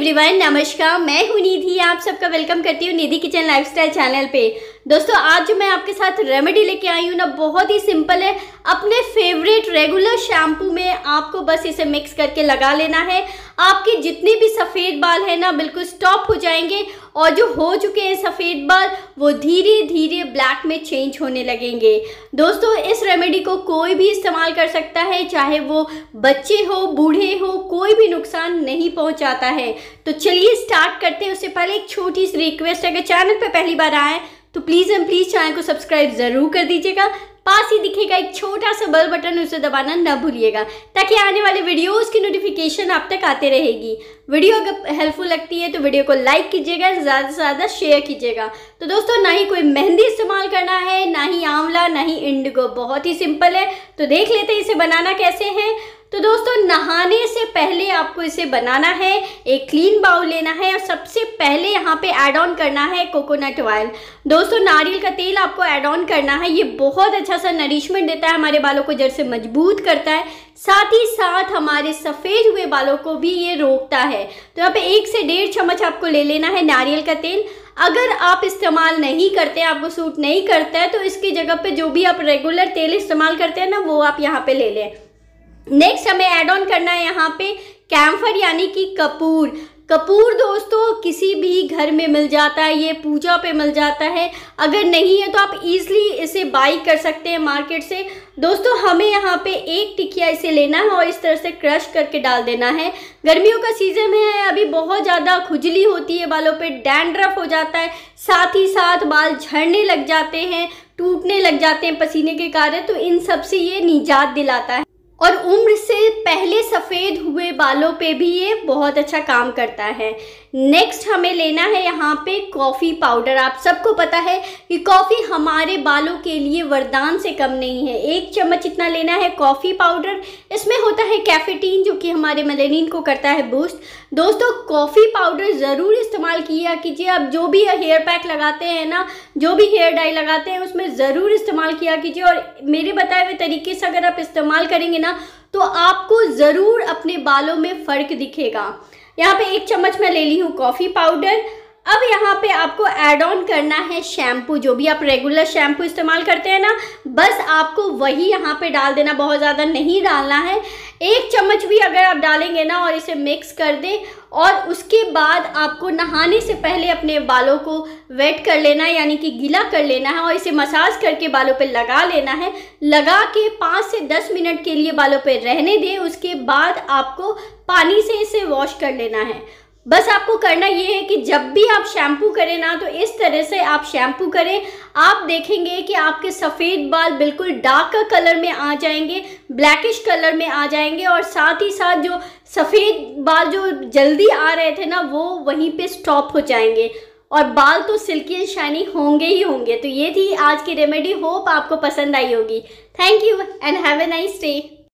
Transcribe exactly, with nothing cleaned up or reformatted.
Everyone, नमस्कार। मैं हूँ निधि, आप सबका वेलकम करती हूँ निधि किचन लाइफस्टाइल चैनल पे। दोस्तों, आज जो मैं आपके साथ रेमेडी लेके आई हूँ ना, बहुत ही सिंपल है। अपने फेवरेट रेगुलर शैम्पू में आपको बस इसे मिक्स करके लगा लेना है। आपके जितने भी सफ़ेद बाल हैं ना, बिल्कुल स्टॉप हो जाएंगे और जो हो चुके हैं सफ़ेद बाल, वो धीरे धीरे ब्लैक में चेंज होने लगेंगे। दोस्तों, इस रेमेडी को कोई भी इस्तेमाल कर सकता है, चाहे वो बच्चे हो, बूढ़े हो, कोई भी नुकसान नहीं पहुंचाता है। तो चलिए स्टार्ट करते हैं। उससे पहले एक छोटी सी रिक्वेस्ट है, अगर चैनल पे पहली बार आए तो प्लीज़ एंड प्लीज़ चैनल को सब्सक्राइब ज़रूर कर दीजिएगा। पास ही दिखेगा एक छोटा सा बेल बटन, उसे दबाना ना भूलिएगा, ताकि आने वाले वीडियोस की नोटिफिकेशन आप तक आते रहेगी। वीडियो अगर हेल्पफुल लगती है तो वीडियो को लाइक कीजिएगा, ज़्यादा से ज़्यादा शेयर कीजिएगा। तो दोस्तों, ना ही कोई मेहंदी इस्तेमाल करना है, ना ही आंवला, ना ही इंडिगो, बहुत ही सिंपल है। तो देख लेते हैं इसे बनाना कैसे है। तो दोस्तों, नहाने से पहले आपको इसे बनाना है। एक क्लीन बाउल लेना है और सबसे पहले यहाँ पे ऐड ऑन करना है कोकोनट ऑयल। दोस्तों, नारियल का तेल आपको ऐड ऑन करना है। ये बहुत अच्छा सा नरिशमेंट देता है, हमारे बालों को जड़ से मजबूत करता है, साथ ही साथ हमारे सफ़ेद हुए बालों को भी ये रोकता है। तो यहाँ पे एक से डेढ़ चम्मच आपको ले लेना है नारियल का तेल। अगर आप इस्तेमाल नहीं करते, आपको सूट नहीं करता है, तो इसकी जगह पे जो भी आप रेगुलर तेल इस्तेमाल करते हैं ना, वो आप यहाँ पे ले लें। नेक्स्ट हमें ऐड ऑन करना है यहाँ पे कैम्फर, यानी कि कपूर। कपूर दोस्तों किसी भी घर में मिल जाता है, ये पूजा पे मिल जाता है। अगर नहीं है तो आप इजीली इसे बाई कर सकते हैं मार्केट से। दोस्तों, हमें यहाँ पे एक टिकिया इसे लेना है और इस तरह से क्रश करके डाल देना है। गर्मियों का सीजन है, अभी बहुत ज़्यादा खुजली होती है, बालों पे डैंड्रफ हो जाता है, साथ ही साथ बाल झड़ने लग जाते हैं, टूटने लग जाते हैं पसीने के कारण। तो इन सब से ये निजात दिलाता है और उम्र से पहले सफ़ेद हुए बालों पे भी ये बहुत अच्छा काम करता है। नेक्स्ट हमें लेना है यहाँ पे कॉफ़ी पाउडर। आप सबको पता है कि कॉफ़ी हमारे बालों के लिए वरदान से कम नहीं है। एक चम्मच इतना लेना है कॉफ़ी पाउडर। इसमें होता है कैफेटीन, जो कि हमारे मेलेनिन को करता है बूस्ट। दोस्तों, कॉफ़ी पाउडर ज़रूर इस्तेमाल किया कीजिए। आप जो भी हेयर पैक लगाते हैं ना, जो भी हेयर डाई लगाते हैं, उसमें ज़रूर इस्तेमाल किया कीजिए। और मेरे बताए हुए तरीके से अगर आप इस्तेमाल करेंगे ना, तो आपको ज़रूर अपने बालों में फ़र्क दिखेगा। यहाँ पे एक चम्मच मैं ले ली हूँ कॉफ़ी पाउडर। अब यहाँ पे आपको ऐड ऑन करना है शैम्पू। जो भी आप रेगुलर शैम्पू इस्तेमाल करते हैं ना, बस आपको वही यहाँ पे डाल देना, बहुत ज़्यादा नहीं डालना है। एक चम्मच भी अगर आप डालेंगे ना और इसे मिक्स कर दें, और उसके बाद आपको नहाने से पहले अपने बालों को वेट कर लेना है, यानी कि गीला कर लेना है, और इसे मसाज करके बालों पे लगा लेना है। लगा के पाँच से दस मिनट के लिए बालों पे रहने दें। उसके बाद आपको पानी से इसे वॉश कर लेना है। बस आपको करना ये है कि जब भी आप शैम्पू करें ना, तो इस तरह से आप शैम्पू करें। आप देखेंगे कि आपके सफ़ेद बाल बिल्कुल डार्क कलर में आ जाएंगे, ब्लैकिश कलर में आ जाएंगे, और साथ ही साथ जो सफ़ेद बाल जो जल्दी आ रहे थे ना, वो वहीं पे स्टॉप हो जाएंगे और बाल तो सिल्की एंड शाइनी होंगे ही होंगे। तो ये थी आज की रेमेडी। होप आपको पसंद आई होगी। Thank you and have a nice day.